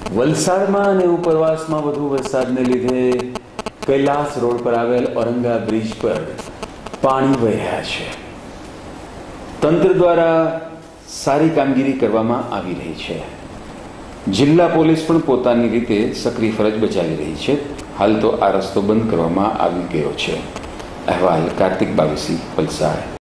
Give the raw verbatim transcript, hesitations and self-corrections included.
વલસાડમાં અને ઉપરવાસમાં વધુ વરસાદને લીધે કૈલાસ રોડ પર આવેલ ઔરંગા બ્રિજ પર પાણી વહી રહ્યા છે. તંત્ર દ્વારા સારી કામગીરી કરવામાં આવી રહી છે. જિલ્લા પોલીસ પણ પોતાની રીતે સક્રિય ફરજ બજાવી રહી છે. હાલ તો આ રસ્તો બંધ કરવામાં આવી ગયો છે. અહેવાલ કાર્તિક બાવીસી, વલસાડ.